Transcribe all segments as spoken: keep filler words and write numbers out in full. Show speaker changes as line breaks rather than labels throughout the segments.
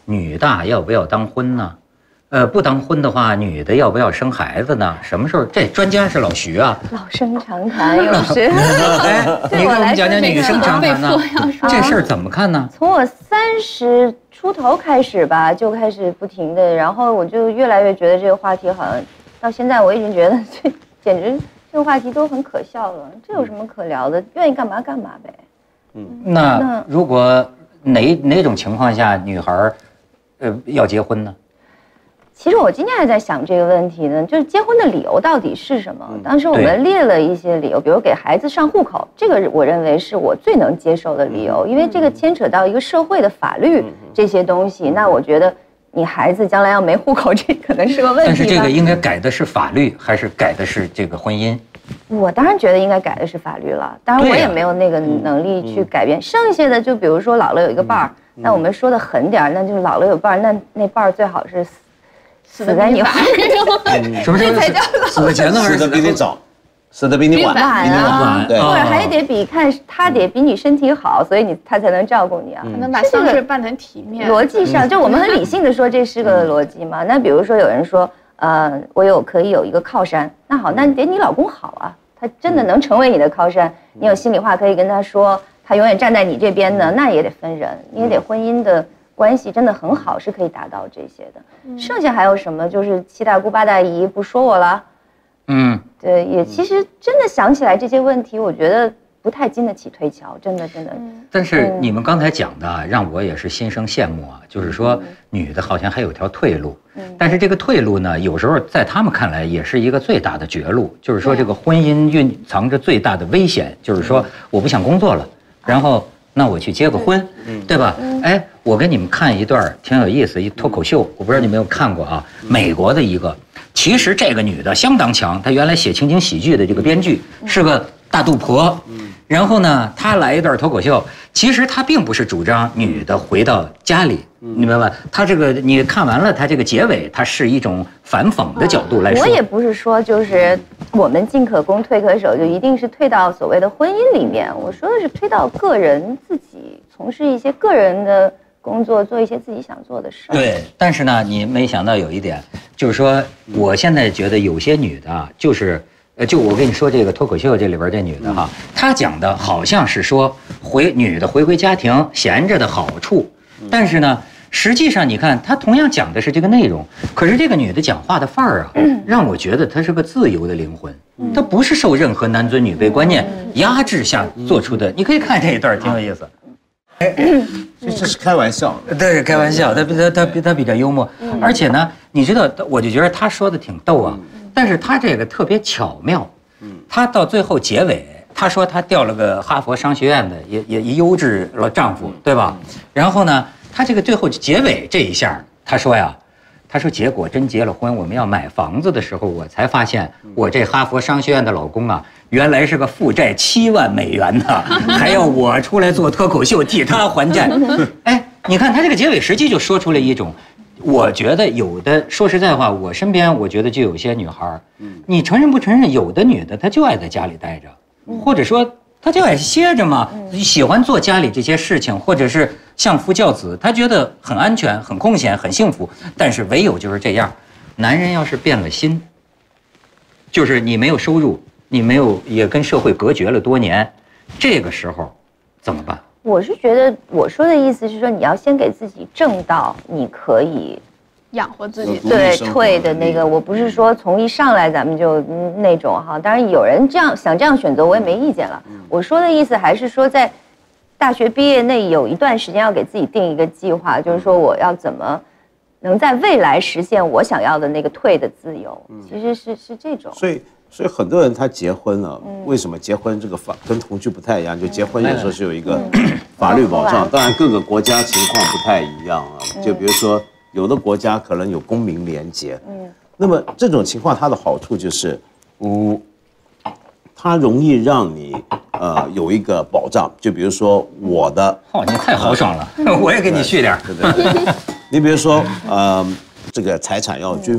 女大要不要当婚呢？呃，不当婚的话，女的要不要生孩子呢？什么时候？这专家是老徐啊，
老生常谈，有时。
哎，你给我们讲讲女生常谈呢？这事儿怎么看呢？
从我三十出头开始吧，就开始不停的，然后我就越来越觉得这个话题好像到现在我已经觉得这简直这个话题都很可笑了，这有什么可聊的？愿意干嘛干嘛呗。
嗯，那如果哪哪种情况下女孩，呃，要结婚呢？
其实我今天还在想这个问题呢，就是结婚的理由到底是什么？当时我们列了一些理由，比如给孩子上户口，这个我认为是我最能接受的理由，因为这个牵扯到一个社会的法律这些东西。那我觉得你孩子将来要没户口，这可能是个问题。
但是这个应该改的是法律，还是改的是这个婚姻？
我当然觉得应该改的是法律了，当然我也没有那个能力去改变。剩下的就比如说姥姥有一个伴儿，那我们说的狠点儿，那就是姥姥有伴儿，那那伴儿最好是。死在你怀里，
什么才叫死的前头还是
死的比你早，死的比你晚，
比你晚，对，或者还得比看他得比你身体好，所以你他才能照顾你啊，
才能把丧事办成体面。
逻辑上，就我们很理性的说，这是个逻辑嘛。那比如说有人说，呃，我有可以有一个靠山，那好，那得你老公好啊，他真的能成为你的靠山，你有心里话可以跟他说，他永远站在你这边的，那也得分人，你也得婚姻的。关系真的很好，是可以达到这些的。剩下还有什么？就是七大姑八大姨不说我了。嗯，对，也其实真的想起来这些问题，我觉得不太经得起推敲，真的真的。
但是你们刚才讲的，让我也是心生羡慕啊。就是说，女的好像还有条退路，但是这个退路呢，有时候在他们看来也是一个最大的绝路。就是说，这个婚姻蕴藏着最大的危险，就是说，我不想工作了，然后。那我去结个婚，对吧？哎，我给你们看一段挺有意思，一脱口秀，我不知道你们有没有看过啊？美国的一个，其实这个女的相当强，她原来写情景喜剧的这个编剧，是个大肚婆。然后呢，她来一段脱口秀，其实她并不是主张女的回到家里，你明白吧？她这个你看完了，她这个结尾，她是一种反讽的角度来说。
我也不是说就是我们进可攻退可守，就一定是退到所谓的婚姻里面。我说的是推到个人自己从事一些个人的工作，做一些自己想做的事。
对，但是呢，你没想到有一点，就是说，我现在觉得有些女的啊，就是。呃，就我跟你说这个脱口秀这里边这女的哈，她讲的好像是说回女的回归家庭闲着的好处，但是呢，实际上你看她同样讲的是这个内容，可是这个女的讲话的范儿啊，让我觉得她是个自由的灵魂，她不是受任何男尊女卑观念压制下做出的。你可以看这一段，挺有意思。
哎，这这是开玩笑，
对，开玩笑，他他他他比较幽默，而且呢，你知道，我就觉得他说的挺逗啊。但是他这个特别巧妙，他到最后结尾，他说他调了个哈佛商学院的也也一优质了丈夫，对吧？然后呢，他这个最后结尾这一下，他说呀，他说结果真结了婚，我们要买房子的时候，我才发现我这哈佛商学院的老公啊，原来是个负债七万美元的，还要我出来做脱口秀替他还债。哎，你看他这个结尾实际就说出了一种。我觉得有的，说实在话，我身边我觉得就有些女孩，你承认不承认？有的女的她就爱在家里待着，或者说她就爱歇着嘛，喜欢做家里这些事情，或者是相夫教子，她觉得很安全、很空闲、很幸福。但是唯有就是这样，男人要是变了心，就是你没有收入，你没有也跟社会隔绝了多年，这个时候怎么办？
我是觉得，我说的意思是说，你要先给自己挣到你可以
养活自己，
对退的那个。我不是说从一上来咱们就那种哈，当然有人这样想这样选择，我也没意见了。我说的意思还是说，在大学毕业那有一段时间要给自己定一个计划，就是说我要怎么能在未来实现我想要的那个退的自由。其实是是这种。
所以。所以很多人他结婚了，为什么结婚这个法跟同居不太一样？就结婚有时候是有一个法律保障，当然各个国家情况不太一样啊。就比如说有的国家可能有公民联结，那么这种情况它的好处就是，嗯，它容易让你呃有一个保障。就比如说我的，
哦，你太豪爽了，我也给你续点，
对对对。你比如说呃这个财产要均分。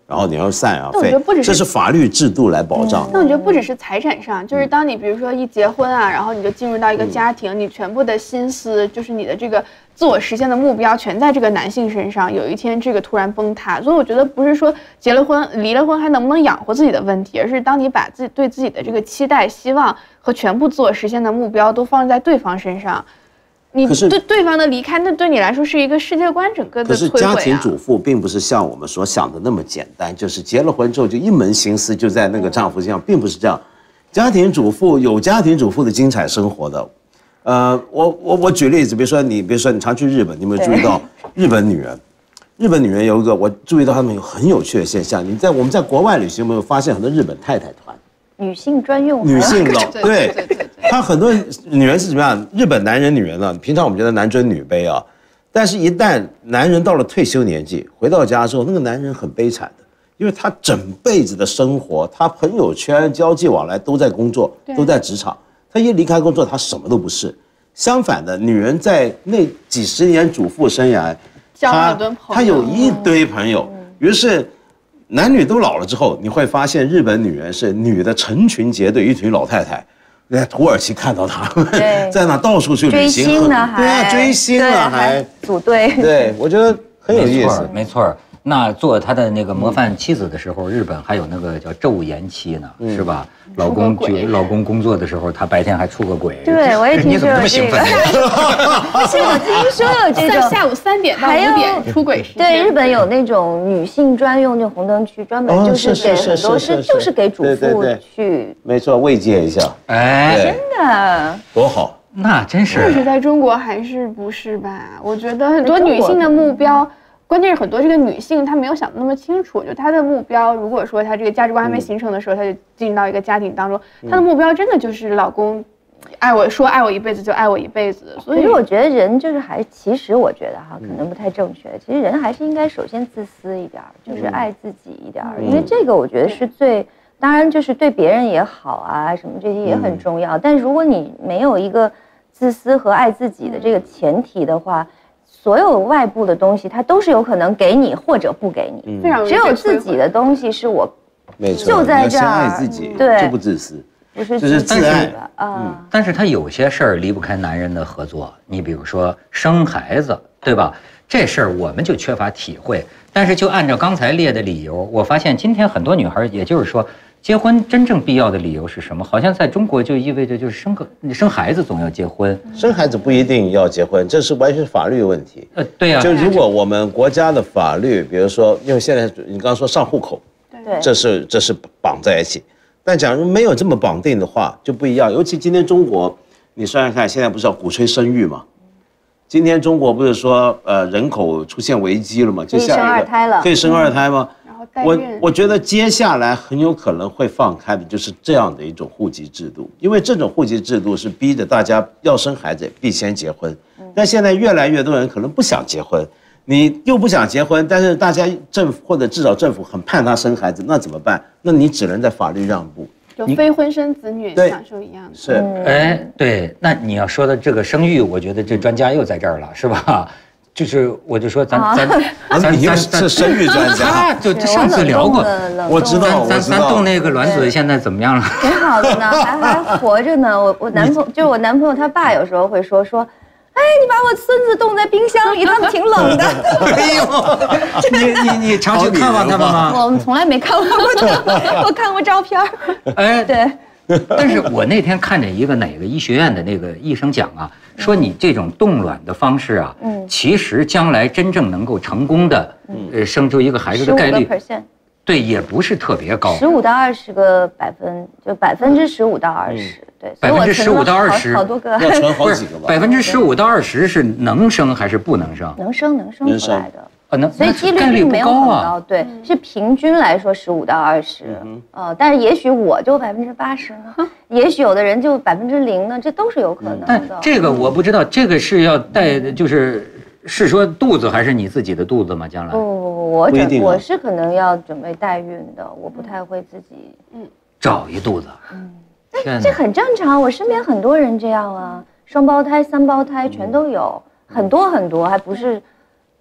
然后你要赡养费
那我觉得不只，是
这是法律制度来保障的。
那我觉得不只是财产上，就是当你比如说一结婚啊，然后你就进入到一个家庭，你全部的心思就是你的这个自我实现的目标全在这个男性身上，有一天这个突然崩塌，所以我觉得不是说结了婚、离了婚还能不能养活自己的问题，而是当你把自己对自己的这个期待、希望和全部自我实现的目标都放在对方身上。你对对方的离开，那对你来说是一个世界观整个的摧毁啊。
可是家庭主妇并不是像我们所想的那么简单，就是结了婚之后就一门心思就在那个丈夫身上，并不是这样。家庭主妇有家庭主妇的精彩生活的，呃，我我我举例子，比如说你，比如说你常去日本，你有没有注意到日本女人？日本女人有一个，我注意到她们有很有趣的现象。你在我们在国外旅行，有没有发现很多日本太太团？
女性专用，
女性老
对
对
对对对，
她很多女人是怎么样？日本男人女人呢？平常我们觉得男尊女卑啊，但是一旦男人到了退休年纪，回到家之后，那个男人很悲惨的，因为他整辈子的生活，他朋友圈、交际往来都在工作，都在职场。他一离开工作，他什么都不是。相反的，女人在那几十年主妇生涯，
交了很多朋友，
她有一堆朋友，于是。男女都老了之后，你会发现日本女人是女的成群结队，一群老太太，在土耳其看到她们在那到处去旅行，
追星呢还
对啊，追星了还
组队，
对我觉得很有意思，
没错。那做他的那个模范妻子的时候，日本还有那个叫昼颜妻呢，是吧？老公觉老公工作的时候，他白天还出个轨。
对，我也听说这个。不是，我听说有这种
下午三点到五点出轨时间。
对，日本有那种女性专用就红灯区，专门就是给很多是就是给主妇去，
没错，慰藉一下。
哎，
真的
多好，
那真是。
但是在中国还是不是吧？我觉得很多女性的目标。关键是很多这个女性她没有想得那么清楚，就她的目标，如果说她这个价值观还没形成的时候，她就进入到一个家庭当中，她的目标真的就是老公爱我，说爱我一辈子就爱我一辈子。所以
我觉得人就是还，其实我觉得哈，可能不太正确。其实人还是应该首先自私一点，就是爱自己一点，因为这个我觉得是最，当然就是对别人也好啊，什么这些也很重要。但如果你没有一个自私和爱自己的这个前提的话，所有外部的东西，它都是有可能给你或者不给你。
非常
只有自己的东西是我，
没错，
就在这儿。
先爱自己，
对，
就不自私，
不是
这是自爱
啊。
但是他有些事儿离不开男人的合作，你比如说生孩子，对吧？这事儿我们就缺乏体会。但是就按照刚才列的理由，我发现今天很多女孩，也就是说。结婚真正必要的理由是什么？好像在中国就意味着就是生个生孩子总要结婚，
生孩子不一定要结婚，这是完全是法律问题。
呃，对呀、啊。
就如果我们国家的法律，比如说，因为现在你刚刚说上户口，
对，
这是这是绑在一起。但假如没有这么绑定的话，就不一样。尤其今天中国，你算算看，现在不是要鼓吹生育吗？今天中国不是说呃人口出现危机了吗？
就下一个可以生二胎了，
可以生二胎吗？我我觉得接下来很有可能会放开的就是这样的一种户籍制度，因为这种户籍制度是逼着大家要生孩子必先结婚，但现在越来越多人可能不想结婚，你又不想结婚，但是大家政府或者至少政府很盼他生孩子，那怎么办？那你只能在法律让步，
就非婚生子女享受一样的。
是，
哎，对，那你要说的这个生育，我觉得这专家又在这儿了，是吧？就是我就说咱咱
咱你又是生育专家，
他就上次聊过，
我知道，
咱咱动那个卵子现在怎么样了？
挺好的呢，还还活着呢。我我男朋友就是我男朋友他爸有时候会说说，哎，你把我孙子冻在冰箱里，他们挺冷的。
哎呦，你你你常去看望他们吗？
我们从来没看望过他们，我看过照片。
哎，
对。
但是我那天看着一个哪个医学院的那个医生讲啊，说你这种冻卵的方式啊，嗯，其实将来真正能够成功的，呃，生出一个孩子的概率，对，也不是特别高，
十五到二十个百分，就百分之十五到二十，对，
百分之十五到二十，
好多个，
要存好几个吧？
百分之十五到二十是能生还是不能生？
能生，能生出来的。
啊，能，
所以几率并没有很高，对，是平均来说十五到二十，呃，但是也许我就百分之八十呢，也许有的人就百分之零呢，这都是有可能的。
但这个我不知道，这个是要带的，就是是说肚子还是你自己的肚子吗？将来？
不不不，我准我是可能要准备代孕的，我不太会自己嗯
找一肚子。
嗯，但这很正常，我身边很多人这样啊，双胞胎、三胞胎全都有，很多很多，还不是。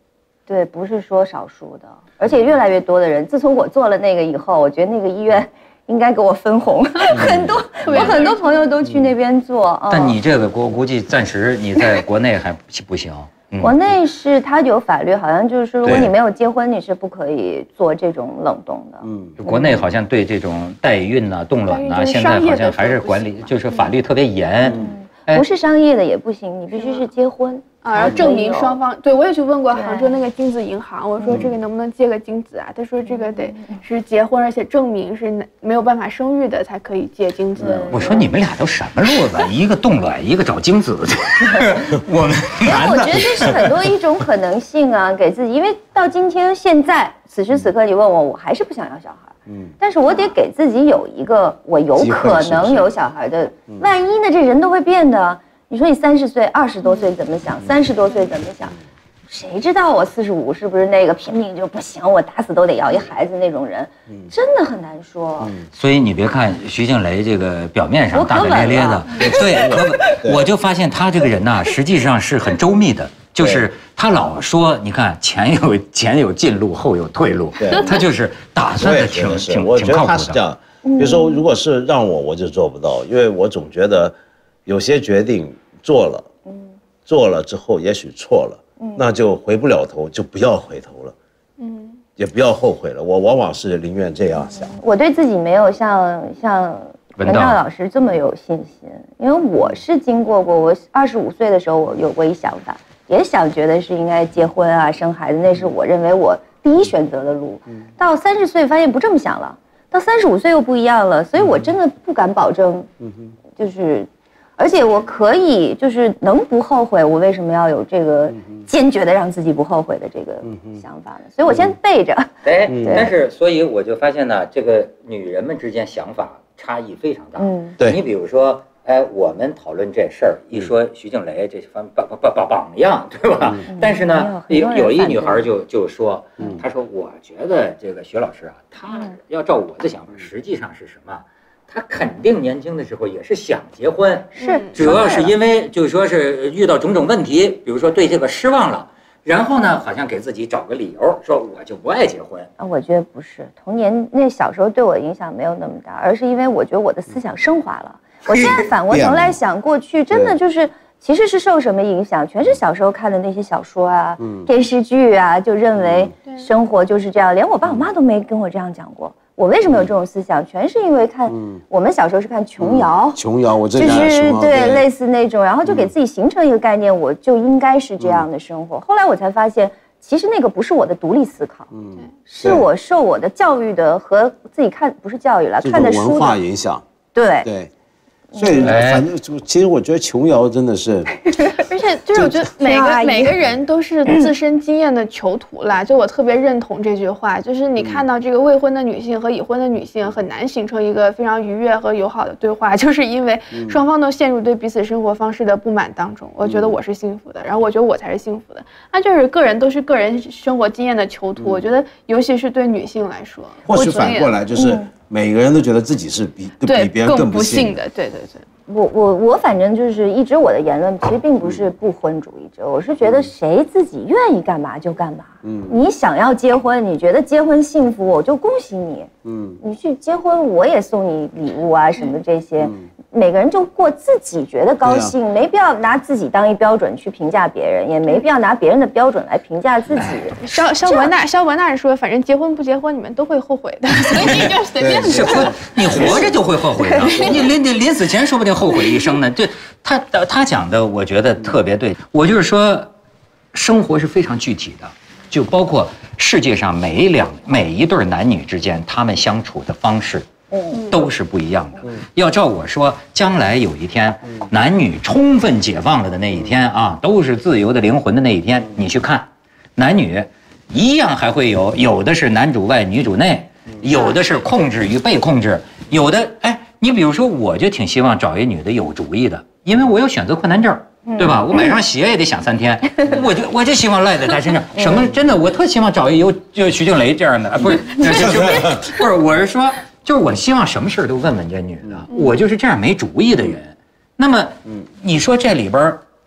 对，不是说少数的，而且越来越多的人。自从我做了那个以后，我觉得那个医院应该给我分红，很多我很多朋友都去那边做。
但你这个我估计暂时你在国内还不行。
国内是它有法律，好像就是说，如果你没有结婚，你是不可以做这种冷冻的。
嗯，国内好像对这种代孕呐、冻卵呐，现在好像还是管理，就是法律特别严。
不是商业的也不行，你必须是结婚
啊，然后证明双方。对，我也去问过杭州那个精子银行，我说这个能不能借个精子啊？他说这个得是结婚，而且证明是没有办法生育的才可以借精子。
我说你们俩都什么路子？一个冻卵，一个找精子。我们
男的，我觉得这是很多一种可能性啊，给自己，因为到今天现在此时此刻，你问我，我还是不想要小孩。嗯，但是我得给自己有一个我有可能有小孩的，万一呢？这人都会变的。你说你三十岁、二十多岁怎么想？三十多岁怎么想？谁知道我四十五是不是那个拼命就不行，我打死都得要一孩子那种人？真的很难说。
所以你别看徐静蕾这个表面上大大咧咧的，对，可稳。我就发现他这个人呐，实际上是很周密的。就是他老说，你看前有前有进路，后有退路，他就是打算的挺挺
我觉得他
是
这样。比如说，如果是让我，我就做不到，因为我总觉得有些决定做了，做了之后也许错了，那就回不了头，就不要回头了，嗯，也不要后悔了。我往往是宁愿这样想。
我对自己没有像像文道老师这么有信心，因为我是经过过，我二十五岁的时候，我有过一想法。也想觉得是应该结婚啊生孩子，那是我认为我第一选择的路。到三十岁发现不这么想了，到三十五岁又不一样了，所以我真的不敢保证，就是，而且我可以就是能不后悔，我为什么要有这个坚决的让自己不后悔的这个想法呢？所以我先背着。
哎，但是所以我就发现呢，这个女人们之间想法差异非常大。嗯，对，你比如说。哎，我们讨论这事儿，一说徐静蕾这方榜榜榜榜样，对吧？嗯、但是呢，有有一女孩就就说，嗯、她说我觉得这个徐老师啊，他要照我的想法，实际上是什么？他肯定年轻的时候也是想结婚，
是
主要是因为就是说是遇到种种问题，比如说对这个失望了，然后呢，好像给自己找个理由，说我就不爱结婚
啊。我觉得不是，童年那小时候对我的影响没有那么大，而是因为我觉得我的思想升华了。我现在反过头来想，过去真的就是其实是受什么影响？全是小时候看的那些小说啊、电视剧啊，就认为生活就是这样。连我爸我妈都没跟我这样讲过。我为什么有这种思想？全是因为看我们小时候是看琼瑶，
琼瑶我这
就是对类似那种，然后就给自己形成一个概念，我就应该是这样的生活。后来我才发现，其实那个不是我的独立思考，嗯，是我受我的教育的和自己看不是教育了，看的书
文化影响，
对
对。所以，反正就其实我觉得琼瑶真的是，
而且就是我觉得每个每个人都是自身经验的囚徒啦。就我特别认同这句话，就是你看到这个未婚的女性和已婚的女性很难形成一个非常愉悦和友好的对话，就是因为双方都陷入对彼此生活方式的不满当中。我觉得我是幸福的，然后我觉得我才是幸福的。那就是个人都是个人生活经验的囚徒。我觉得尤其是对女性来说，
或许反过来就是。每个人都觉得自己是比比别人更不幸的，
对对对。
我我我反正就是一直我的言论其实并不是不婚主义者，我是觉得谁自己愿意干嘛就干嘛。嗯，你想要结婚，你觉得结婚幸福，我就恭喜你。嗯，你去结婚，我也送你礼物啊什么这些。嗯，每个人就过自己觉得高兴，啊、没必要拿自己当一标准去评价别人，也没必要拿别人的标准来评价自己。
肖肖文娜肖文娜说，反正结婚不结婚你们都会后悔的，所以你就随便。
是婚，你活着就会后悔的，你临临临死前说不定后悔一生呢。这他他讲的，我觉得特别对。我就是说，生活是非常具体的，就包括世界上每一两每一对男女之间，他们相处的方式。都是不一样的。要照我说，将来有一天，男女充分解放了的那一天啊，都是自由的灵魂的那一天，你去看，男女一样还会有，有的是男主外女主内，有的是控制与被控制，有的哎，你比如说，我就挺希望找一女的有主意的，因为我有选择困难症。对吧？我买双鞋也得想三天，我就我就希望赖在他身上。什么真的，我特希望找一有就徐静蕾这样的，不是，不是，我是说。就是我希望什么事都问问这女的，我就是这样没主意的人。那么，你说这里边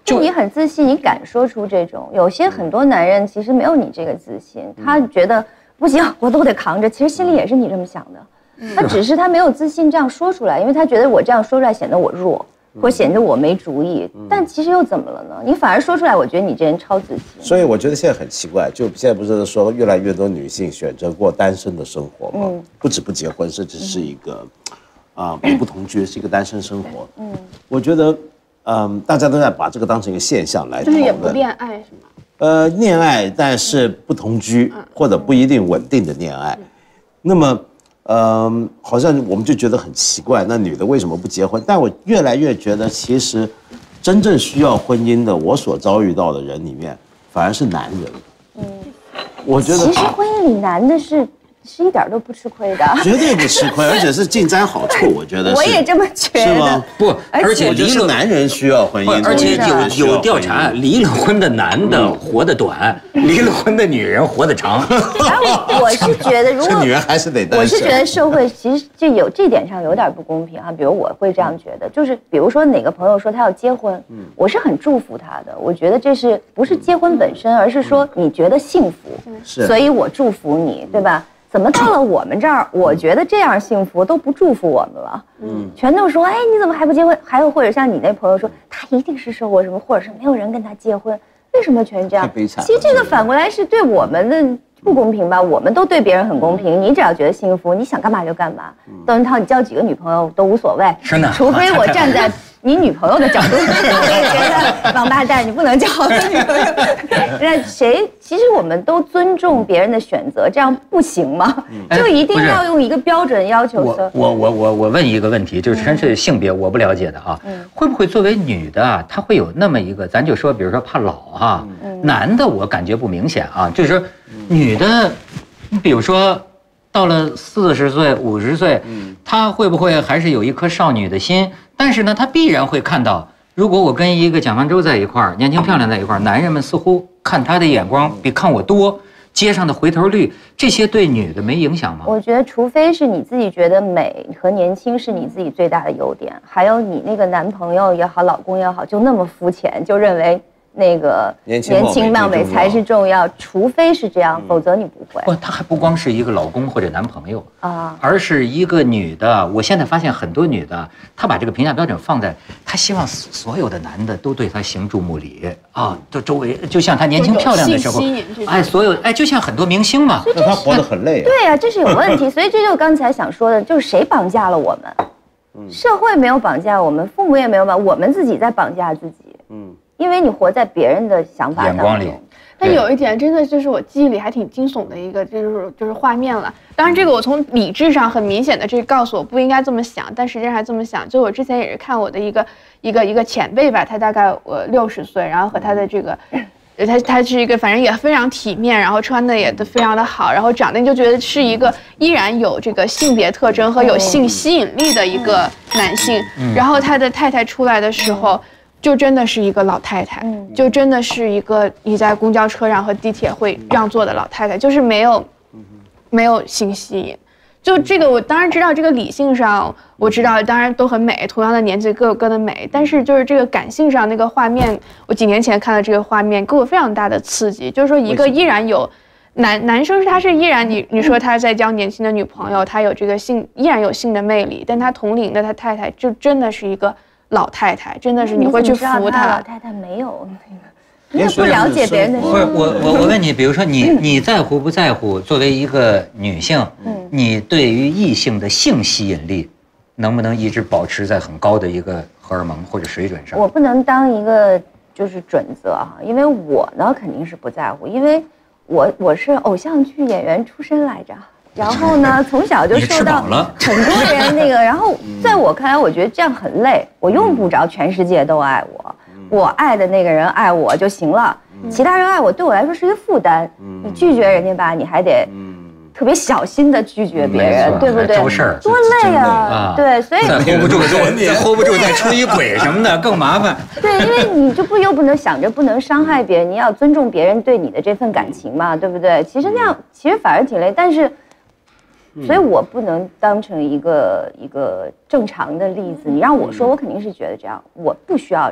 就你很自信，你敢说出这种。有些很多男人其实没有你这个自信，他觉得不行，我都得扛着，其实心里也是你这么想的，他只是他没有自信这样说出来，因为他觉得我这样说出来显得我弱。或显得我没主意，但其实又怎么了呢？你反而说出来，我觉得你这人超自信。所
以我觉得现在很奇怪，就现在不是说越来越多女性选择过单身的生活吗？嗯、不止不结婚，甚至是一个啊、呃、不同居，是一个单身生活。嗯，我觉得嗯、呃、大家都在把这个当成一个现象来讨论，
就是也不恋爱是吗？
呃，恋爱但是不同居或者不一定稳定的恋爱，那么。嗯，好像我们就觉得很奇怪，那女的为什么不结婚？但我越来越觉得，其实真正需要婚姻的，我所遭遇到的人里面，反而是男人。嗯，我觉得
其实婚姻里男的是是一点都不吃亏的，
绝对不吃亏，而且是尽沾好处。我觉得
我也这么觉得，
是吗？
不，而且离了
男人需要婚姻，
而且有有调查，离了婚的男的活得短，离了婚的女人活得长。
然后我是觉得，如果
女人还是得单身。
我是觉得社会其实就有这点上有点不公平啊。比如我会这样觉得，就是比如说哪个朋友说他要结婚，我是很祝福他的。我觉得这是不是结婚本身，而是说你觉得幸福，
是，
所以我祝福你，对吧？怎么到了我们这儿，我觉得这样幸福都不祝福我们了，嗯，全都说，哎，你怎么还不结婚？还有或者像你那朋友说，他一定是受过什么，或者是没有人跟他结婚，为什么全这样？
太悲惨了。
其实这个反过来是对我们的不公平吧？我们都对别人很公平，你只要觉得幸福，你想干嘛就干嘛。窦文涛，你交几个女朋友都无所谓，
是呢，
除非我站在你女朋友的角度，你觉得王八蛋，你不能交女朋友。那谁？其实我们都尊重别人的选择，这样不行吗？就一定要用一个标准要求。
我我我我我问一个问题，就是真是性别我不了解的啊，会不会作为女的啊，她会有那么一个，咱就说，比如说怕老啊，男的我感觉不明显啊，就是说女的，你比如说。到了四十岁、五十岁，她会不会还是有一颗少女的心？但是呢，她必然会看到，如果我跟一个蒋方舟在一块儿，年轻漂亮在一块儿，男人们似乎看她的眼光比看我多，街上的回头率，这些对女的没影响吗？
我觉得，除非是你自己觉得美和年轻是你自己最大的优点，还有你那个男朋友也好，老公也好，就那么肤浅，就认为。那个年轻貌美才是重要，除非是这样，否则你不会。
不，她还不光是一个老公或者男朋友啊，而是一个女的。我现在发现很多女的，她把这个评价标准放在，她希望所有的男的都对她行注目礼啊，就周围就像她年轻漂亮的时候，哎，所有哎，就像很多明星嘛，
那她活得很累。
对呀，这是有问题。所以这就是刚才想说的，就是谁绑架了我们？社会没有绑架我们，父母也没有绑，我们自己在绑架自己。嗯。因为你活在别人的想法当中，眼光里。
但有一点真的就是我记忆里还挺惊悚的一个，就是就是画面了。当然，这个我从理智上很明显的这告诉我不应该这么想，但实际上还这么想。就我之前也是看我的一个一个一个前辈吧，他大概我六十岁，然后和他的这个，他他是一个反正也非常体面，然后穿的也都非常的好，然后长得你就觉得是一个依然有这个性别特征和有性吸引力的一个男性。然后他的太太出来的时候。就真的是一个老太太，就真的是一个你在公交车上和地铁会让座的老太太，就是没有，没有性吸引。就这个，我当然知道这个理性上，我知道当然都很美，同样的年纪各有各的美。但是就是这个感性上那个画面，我几年前看的这个画面，给我非常大的刺激。就是说，一个依然有男男生，他是依然你你说他在交年轻的女朋友，他有这个性依然有性的魅力，但他同龄的他太太就真的是一个。老太太真的是你会去服她。
老太太没有那个，你也不了解别人的。
不是我我我问你，比如说你你在乎不在乎？作为一个女性，你对于异性的性吸引力，能不能一直保持在很高的一个荷尔蒙或者水准上？
我不能当一个就是准则哈，因为我呢肯定是不在乎，因为我我是偶像剧演员出身来着。然后呢，从小就受到很多人那个，然后在我看来，我觉得这样很累。我用不着全世界都爱我，我爱的那个人爱我就行了，其他人爱我对我来说是一个负担。你拒绝人家吧，你还得特别小心的拒绝别人，对不对？
周事儿
多累啊！对，所以
再 hold 不住，再 hold 不住再出一轨什么的更麻烦。
对，因为你就不又不能想着不能伤害别人，你要尊重别人对你的这份感情嘛，对不对？其实那样其实反而挺累，但是。所以我不能当成一个一个正常的例子。你让我说，我肯定是觉得这样，我不需要，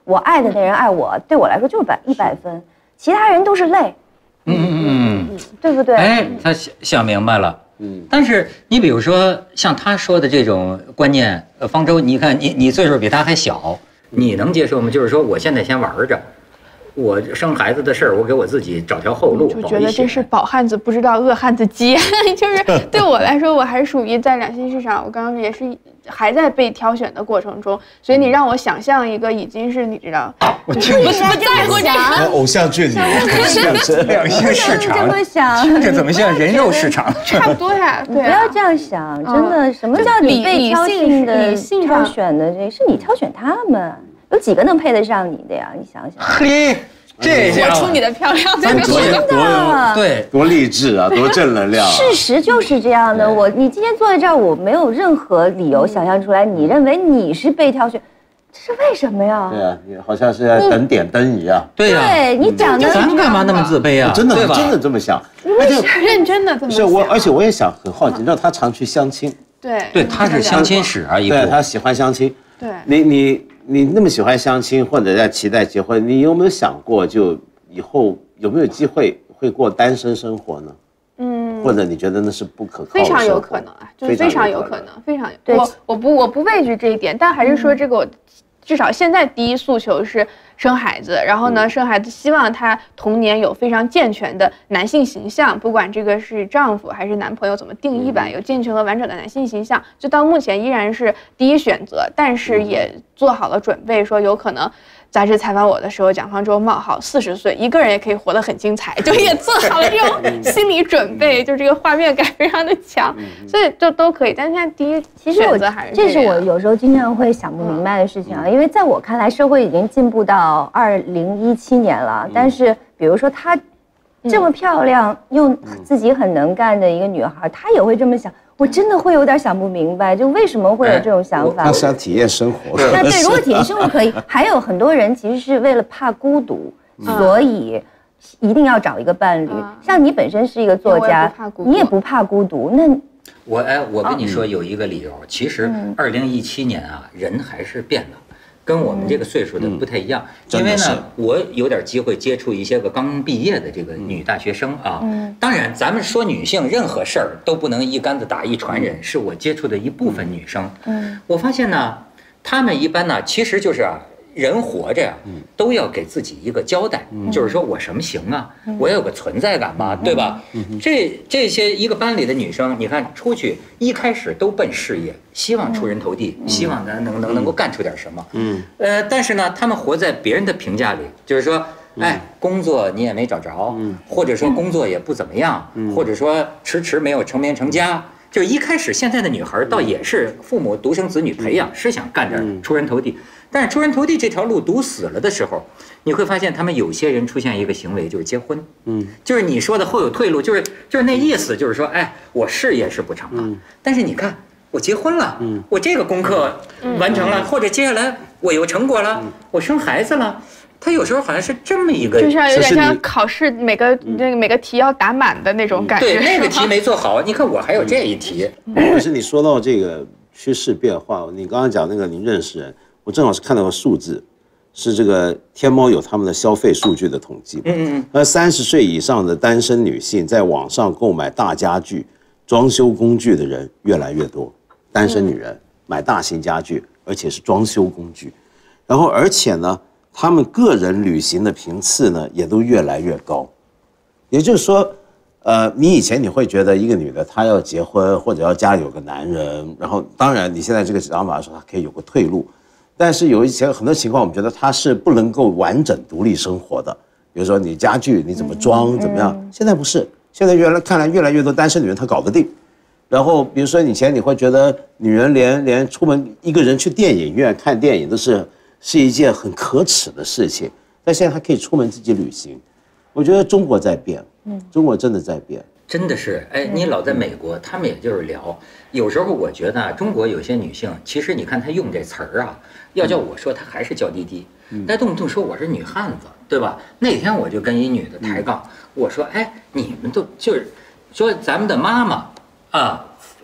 我爱的那人爱我，对我来说就是百一百分，其他人都是累。
嗯嗯嗯，
对不对？
哎，他想想明白了。嗯，但是你比如说像他说的这种观念，呃，方舟，你看你你岁数比他还小，你能接受吗？就是说我现在先玩着。我生孩子的事儿，我给我自己找条后路。
就觉得这是饱汉子不知道饿汉子饥，就是对我来说，我还属于在两性市场，我刚刚也是还在被挑选的过程中，所以你让我想象一个已经是你知道，
我
就是不是不在乎这个
偶像剧里面
两性市场，
这么想，
这怎么像人肉市场？
差不多呀，对，
不要这样想，真的，什么叫你被挑选的、挑选的？这是你挑选他们。有几个能配得上你的呀？你想想。
嘿，这
我出你的漂亮，
真的，
对，
多励志啊，多正能量。
事实就是这样的。我，你今天坐在这儿，我没有任何理由想象出来，你认为你是被挑选，这是为什么呀？
对啊，你好像是在等点灯一样。
对呀，
对你讲的，
咱们干嘛那么自卑啊？
真的，真的这么想。
而且认真的这么想。
是我，而且我也想很好奇，你知道他常去相亲。
对，
对，他是相亲史啊，一部。
对，他喜欢相亲。
对，
你你你那么喜欢相亲，或者在期待结婚，你有没有想过，就以后有没有机会会过单身生活呢？嗯，或者你觉得那是不可靠的？
非常有可能啊，就是非常有可能，非常有。我我不我不畏惧这一点，但还是说这个我。至少现在第一诉求是生孩子，然后呢，生孩子希望他童年有非常健全的男性形象，不管这个是丈夫还是男朋友怎么定义吧，有健全和完整的男性形象，就到目前依然是第一选择，但是也做好了准备，说有可能杂志采访我的时候，蒋方舟冒号四十岁，一个人也可以活得很精彩，就也做好了这种心理准备，就这个画面感非常的强，所以就都可以。但是现在第一选择还是
这是我有时候经常会想不明白的事情啊，因为在我看来，社会已经进步到二零一七年了，但是比如说她这么漂亮又自己很能干的一个女孩，她也会这么想。我真的会有点想不明白，就为什么会有这种想法？
他想体验生活。
那对，如果体验生活可以，还有很多人其实是为了怕孤独，所以一定要找一个伴侣。像你本身是一个作家，你也不怕孤独，那
我哎，我跟你说有一个理由，其实二零一七年啊，人还是变了。跟我们这个岁数的不太一样，嗯、因为呢，我有点机会接触一些个刚毕业的这个女大学生啊。嗯、当然，咱们说女性任何事儿都不能一竿子打一船人，是我接触的一部分女生。嗯，我发现呢，她们一般呢，其实就是啊，人活着呀、啊，都要给自己一个交代，嗯、就是说我什么行啊，嗯、我要有个存在感嘛，嗯、对吧？嗯、这这些一个班里的女生，你看出去一开始都奔事业。希望出人头地，嗯、希望能能能能够干出点什么。嗯，呃，但是呢，他们活在别人的评价里，就是说，哎，工作你也没找着，嗯，或者说工作也不怎么样，嗯，或者说迟迟没有成名成家。就一开始，现在的女孩倒也是父母独生子女培养，是想干点出人头地。但是出人头地这条路堵死了的时候，你会发现他们有些人出现一个行为，就是结婚。嗯，就是你说的后有退路，就是就是那意思，就是说，哎，我事业是不成了，但是你看。我结婚了，嗯，我这个功课完成了，嗯、或者接下来我有成果了，嗯、我生孩子了，他有时候好像是这么一个，
就像有点像考试每个那个每个题要打满的那种感觉。
对，那个题没做好，你看我还有这一题。
可是你说到这个趋势变化，你刚刚讲那个你认识人，我正好是看到个数字，是这个天猫有他们的消费数据的统计，嗯嗯，那三十岁以上的单身女性在网上购买大家具、装修工具的人越来越多。单身女人买大型家具，而且是装修工具，然后而且呢，她们个人旅行的频次呢也都越来越高。也就是说，呃，你以前你会觉得一个女的她要结婚或者要家里有个男人，然后当然你现在这个想法说她可以有个退路，但是有一些很多情况我们觉得她是不能够完整独立生活的。比如说你家具你怎么装怎么样，现在不是，现在越来看来越来越多单身女人她搞得定。然后，比如说以前你会觉得女人连连出门一个人去电影院看电影都是是一件很可耻的事情，但现在她可以出门自己旅行。我觉得中国在变，嗯，中国真的在变，
真的是。哎，你老在美国，他们也就是聊。有时候我觉得啊，中国有些女性，其实你看她用这词儿啊，要叫我说，她还是娇滴滴，她动不动说我是女汉子，对吧？那天我就跟一女的抬杠，我说，哎，你们都就是说咱们的妈妈。啊，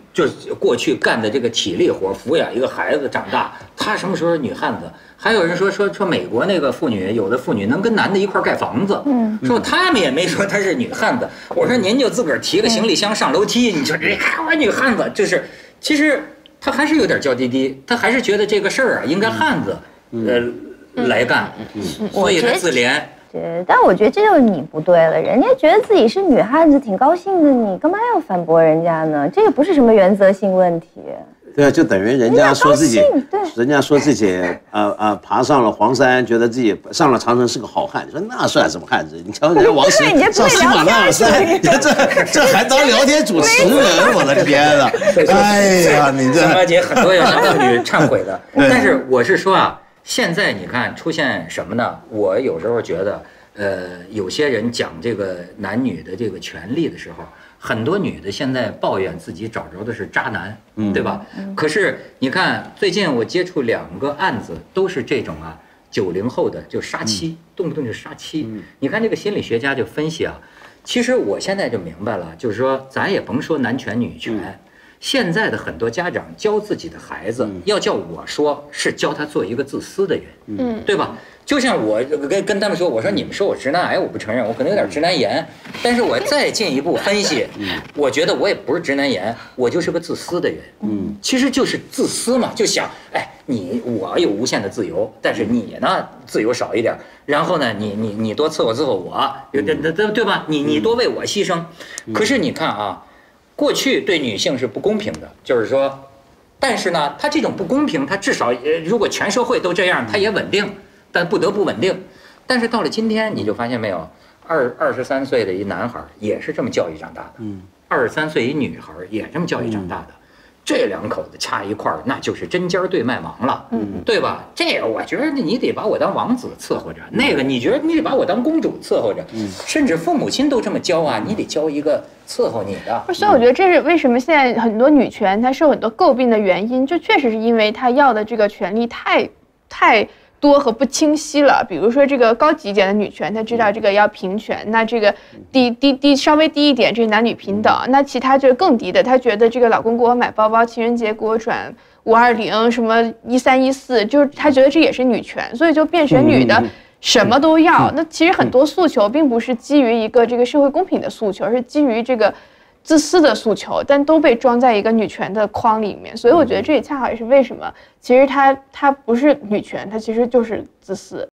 就是过去干的这个体力活，抚养一个孩子长大，她什么时候女汉子？还有人说说说美国那个妇女，有的妇女能跟男的一块盖房子，嗯，说他们也没说她是女汉子。我说您就自个儿提个行李箱上楼梯，你说这我女汉子就是，其实她还是有点娇滴滴，她还是觉得这个事儿啊应该汉子，呃来干，所以她自怜。
对，但我觉得这就是你不对了，人家觉得自己是女汉子挺高兴的，你干嘛要反驳人家呢？这个不是什么原则性问题。
对啊，就等于人家说自己，人家说自己呃呃爬上了黄山，觉得自己上了长城是个好汉。你说那算什么汉子？你瞧人家王石上喜马拉雅山，这这还当聊天主持人，我的天呐！哎呀，你这
而且很多要向妇女忏悔的。但是我是说啊，现在你看出现什么呢？我有时候觉得，呃，有些人讲这个男女的这个权利的时候。很多女的现在抱怨自己找着的是渣男，嗯、对吧？嗯、可是你看，最近我接触两个案子，都是这种啊，九零后的就杀妻，嗯、动不动就杀妻。嗯、你看这个心理学家就分析啊，其实我现在就明白了，就是说咱也甭说男权女权，嗯、现在的很多家长教自己的孩子，嗯、要叫我说是教他做一个自私的人，嗯，对吧？就像我跟跟他们说，我说你们说我直男癌，我不承认，我可能有点直男癌，但是我再进一步分析，我觉得我也不是直男癌，我就是个自私的人，嗯，其实就是自私嘛，就想，哎，你我有无限的自由，但是你呢自由少一点，然后呢，你你你多伺候伺候我，对对对对吧？你你多为我牺牲，可是你看啊，过去对女性是不公平的，就是说，但是呢，它这种不公平，它至少如果全社会都这样，它也稳定。但不得不稳定，但是到了今天，你就发现没有，二二十三岁的一男孩也是这么教育长大的，嗯，二十三岁一女孩也这么教育长大的，嗯、这两口子掐一块儿，那就是针尖对麦芒了，嗯，对吧？这个我觉得你得把我当王子伺候着，那个你觉得你得把我当公主伺候着，嗯，甚至父母亲都这么教啊，你得教一个伺候你的。
所以我觉得这是为什么现在很多女权它受很多诟病的原因，就确实是因为她要的这个权利太太。多和不清晰了，比如说这个高级一点的女权，她知道这个要平权，那这个低低低稍微低一点，这是男女平等。那其他就是更低的，她觉得这个老公给我买包包，情人节给我转五二零，什么一三一四，就是她觉得这也是女权，所以就变成女的什么都要。那其实很多诉求并不是基于一个这个社会公平的诉求，而是基于这个自私的诉求，但都被装在一个女权的框里面。所以我觉得这也恰好也是为什么，其实它它不是女权，它其实就是自私。